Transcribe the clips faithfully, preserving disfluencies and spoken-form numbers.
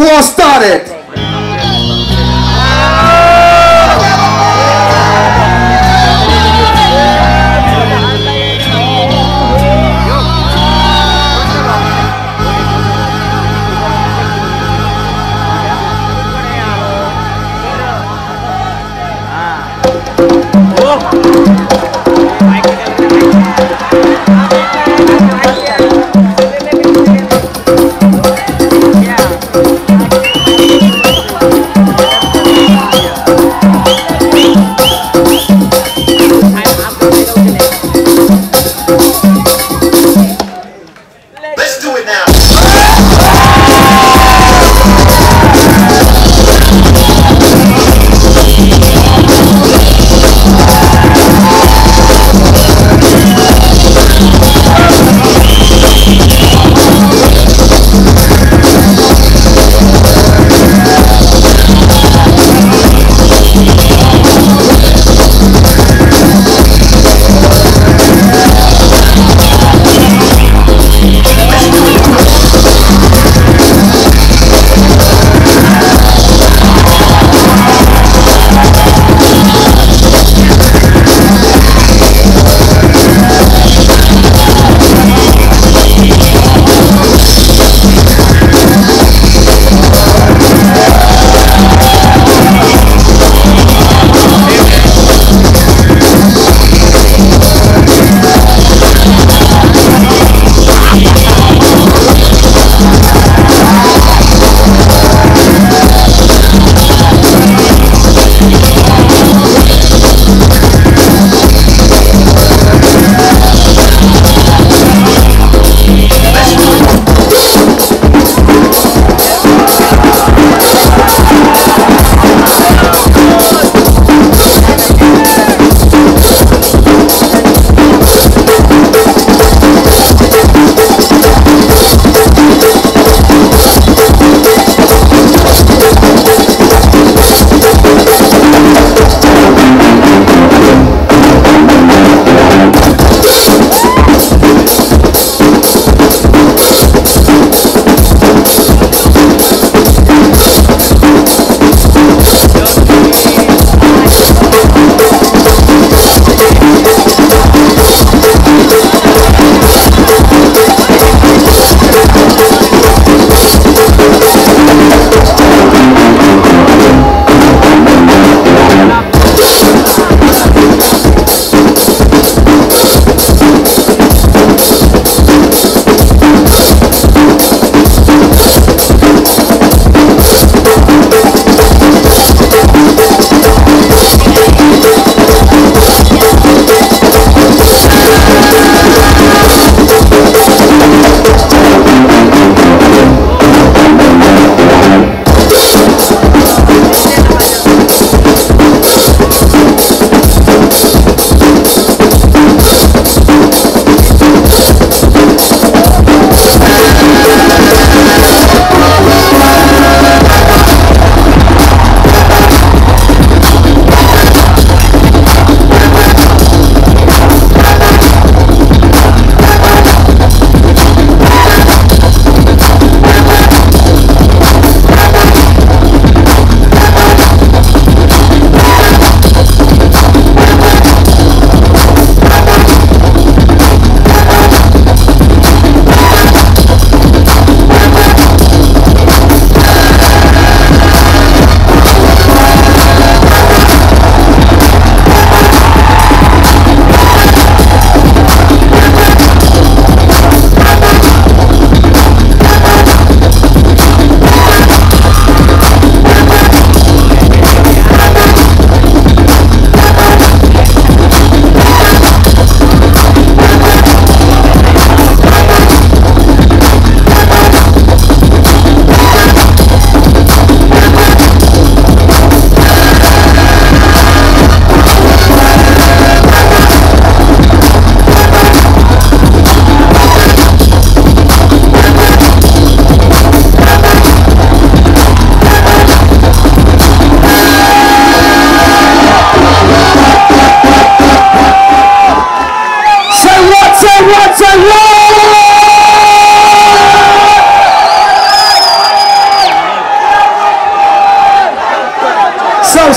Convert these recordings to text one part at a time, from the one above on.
war started.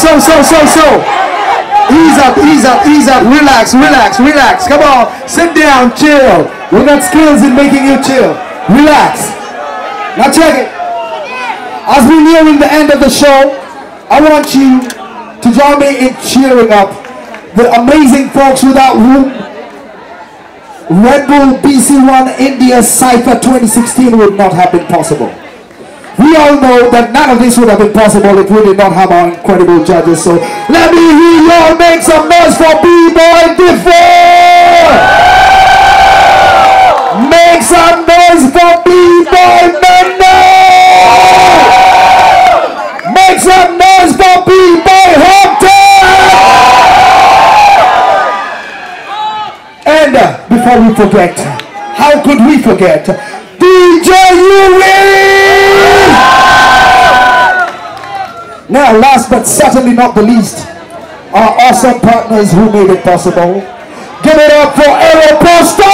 so, so, so, so. Ease up, ease up, ease up. Relax, relax, relax. Come on. Sit down, chill. We got skills in making you chill. Relax. Now check it. As we're nearing the end of the show, I want you to join me in cheering up the amazing folks without whom Red Bull B C one India Cypher twenty sixteen would not have been possible. We all know that none of this would have been possible if we did not have our incredible judges. So let me hear y'all make some noise for B-Boy Differ! Make some noise for B-Boy Mendo! Make some noise for B-Boy Hunter! And uh, before we forget, how could we forget? D J Uwe! Now, last but certainly not the least, our awesome partners who made it possible. Give it up for Aeropost!